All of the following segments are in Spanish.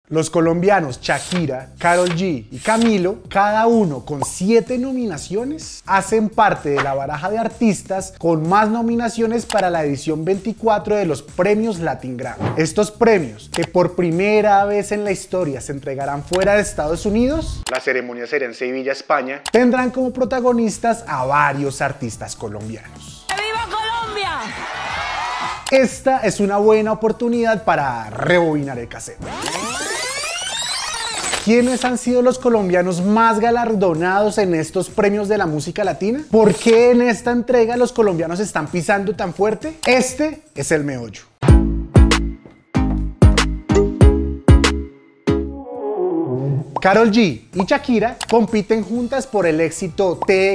Los colombianos Shakira, Karol G y Camilo, cada uno con 7 nominaciones, hacen parte de la baraja de artistas con más nominaciones para la edición 24 de los premios Latin Grammy. Estos premios, que por primera vez en la historia se entregarán fuera de Estados Unidos, la ceremonia será en Sevilla, España, tendrán como protagonistas a varios artistas colombianos. ¡Viva Colombia! Esta es una buena oportunidad para rebobinar el cassette. ¿Quiénes han sido los colombianos más galardonados en estos premios de la música latina? ¿Por qué en esta entrega los colombianos están pisando tan fuerte? Este es el meollo. Karol G y Shakira compiten juntas por el éxito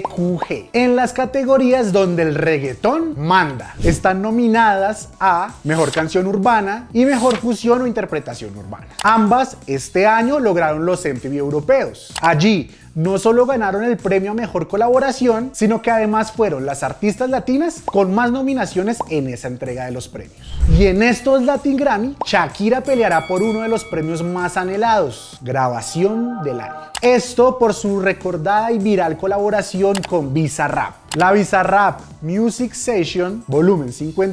TQG en las categorías donde el reggaetón manda. Están nominadas a Mejor Canción Urbana y Mejor Fusión o Interpretación Urbana. Ambas este año lograron los MTV europeos. Allí no solo ganaron el premio a Mejor Colaboración, sino que además fueron las artistas latinas con más nominaciones en esa entrega de los premios. Y en estos Latin Grammy, Shakira peleará por uno de los premios más anhelados, Grabación del Año. Esto por su recordada y viral colaboración con Bizarrap. La Bizarrap Music Session Volumen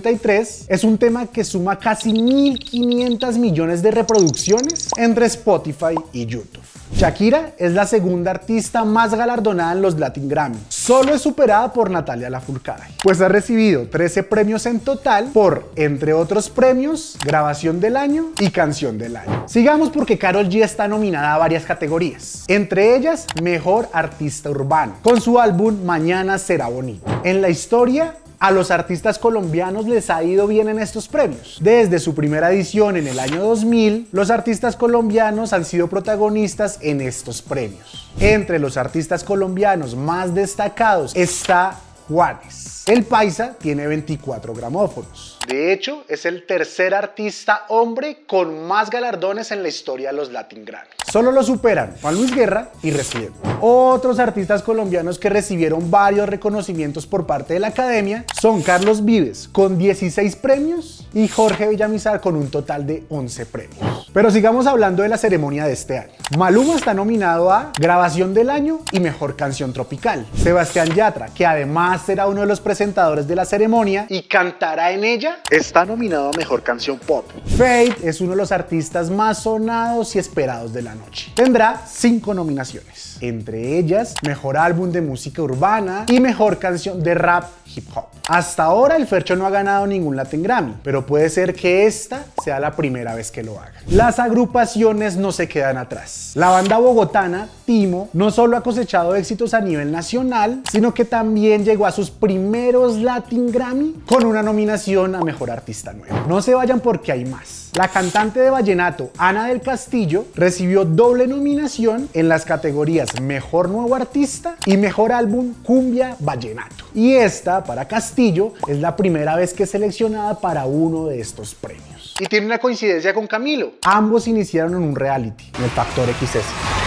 53 es un tema que suma casi 1.500 millones de reproducciones entre Spotify y YouTube. Shakira es la segunda artista más galardonada en los Latin Grammy. Solo es superada por Natalia Lafourcade, pues ha recibido 13 premios en total por, entre otros premios, Grabación del Año y Canción del Año. Sigamos porque Karol G está nominada a varias categorías, entre ellas Mejor Artista Urbano, con su álbum Mañana Será Bonito. En la historia, a los artistas colombianos les ha ido bien en estos premios. Desde su primera edición en el año 2000, los artistas colombianos han sido protagonistas en estos premios. Entre los artistas colombianos más destacados está Juanes. El paisa tiene 24 gramófonos. De hecho, es el tercer artista hombre con más galardones en la historia de los Latin Grammy. Solo lo superan Juan Luis Guerra y Residente. Otros artistas colombianos que recibieron varios reconocimientos por parte de la academia son Carlos Vives con 16 premios y Jorge Villamizar con un total de 11 premios. Pero sigamos hablando de la ceremonia de este año. Maluma está nominado a Grabación del Año y Mejor Canción Tropical. Sebastián Yatra, que además será uno de los presentadores de la ceremonia y cantará en ella, está nominado a Mejor Canción Pop. Feid es uno de los artistas más sonados y esperados de la noche. Tendrá 5 nominaciones, entre ellas Mejor Álbum de Música Urbana y Mejor Canción de Rap Hip Hop. Hasta ahora el Fercho no ha ganado ningún Latin Grammy, pero puede ser que esta sea la primera vez que lo haga. Las agrupaciones no se quedan atrás. La banda bogotana Timo no solo ha cosechado éxitos a nivel nacional, sino que también llegó a sus primeros Latin Grammy con una nominación a Mejor Artista Nuevo. No se vayan porque hay más. La cantante de vallenato Ana del Castillo recibió doble nominación en las categorías Mejor Nuevo Artista y Mejor Álbum Cumbia Vallenato. Y esta, para Castillo, es la primera vez que es seleccionada para uno de estos premios. Y tiene una coincidencia con Camilo. Ambos iniciaron en un reality, en el Factor XS.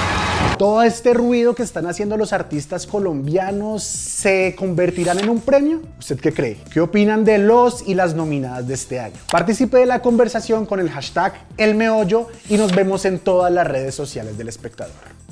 Todo este ruido que están haciendo los artistas colombianos, ¿se convertirán en un premio? ¿Usted qué cree? ¿Qué opinan de los y las nominadas de este año? Participe de la conversación con el hashtag El Meollo y nos vemos en todas las redes sociales del Espectador.